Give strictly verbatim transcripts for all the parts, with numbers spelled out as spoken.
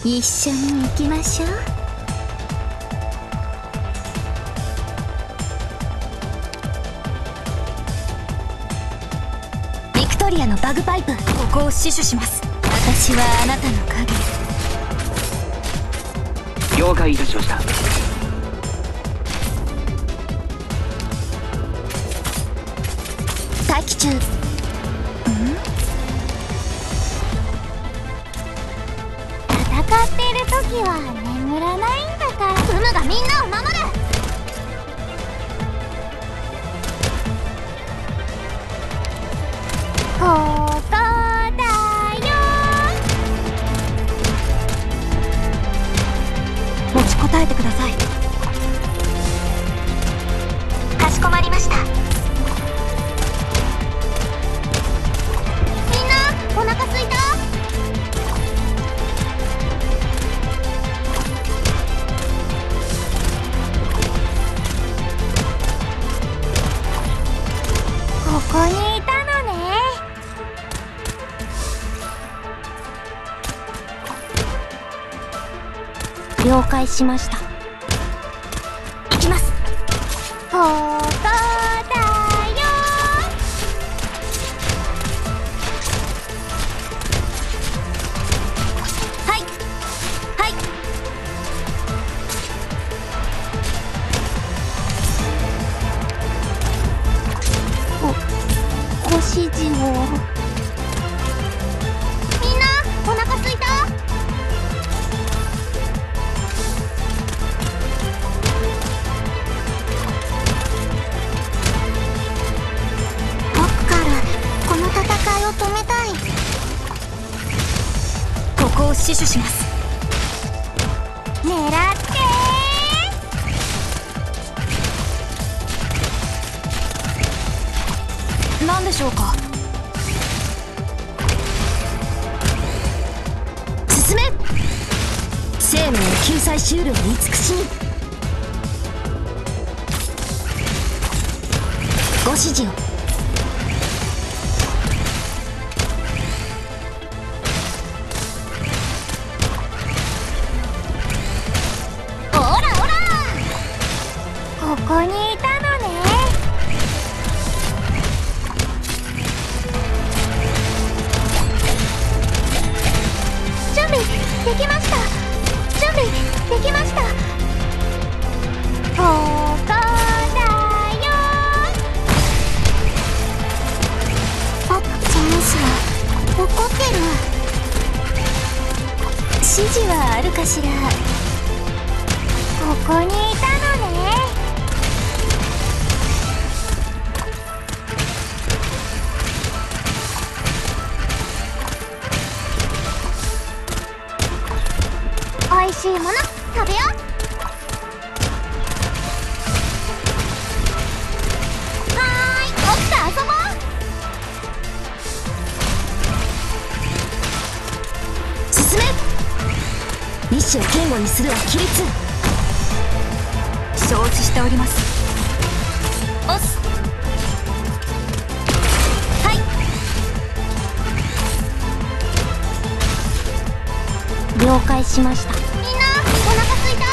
一緒に行きましょう。ビクトリアのバグパイプ、ここを死守します。私はあなたの影。 了解いたしました。 待機中。ん？戦っている時は眠らないんだから。フムがみんなを守る。ここだよ。持ちこたえてください。かしこまりました。みんなお腹すいた？ここにいたのね。了解しました。行きます。ここだよ。はいはい。ご指示を。みんなお腹すいた？僕からこの戦いを止めたい。ここを死守します。狙ってー。何でしょうか。進め。生命を救済しうる慈しみ。ご指示を。オラオラ。ここにいたのね。準備できました。準備できました。ここだよ。ポップチェンスは怒ってる。指示はあるかしら。ここにいたのね。おいしいもの食べよう。はーい、起きて遊ぼう。進め。意志を堅固にするは規律。承知しております。押す。はい。了解しました。みんなお腹すいた？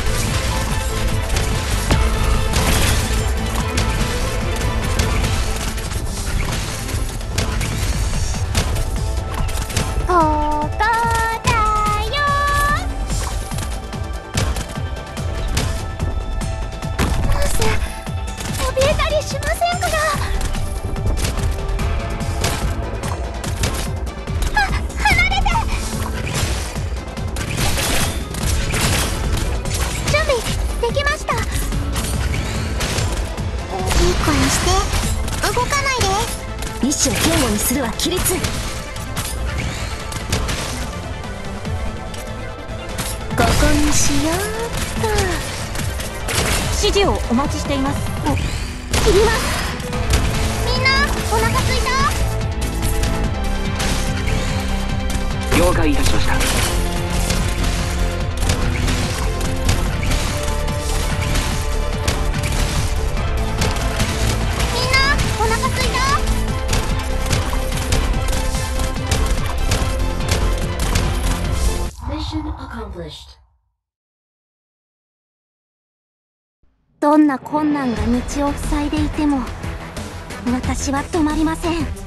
ここだよ。モース、怯えたりしませんから。あ、離れて。準備できました。いい子にして動かないで。意志を堅固にするは規律。ここにしようっと。指示をお待ちしています。お、切ります。みんなお腹すいた？ 了解いたしました。 みんなお腹すいた？Mission どんな困難が道を塞いでいても私は止まりません。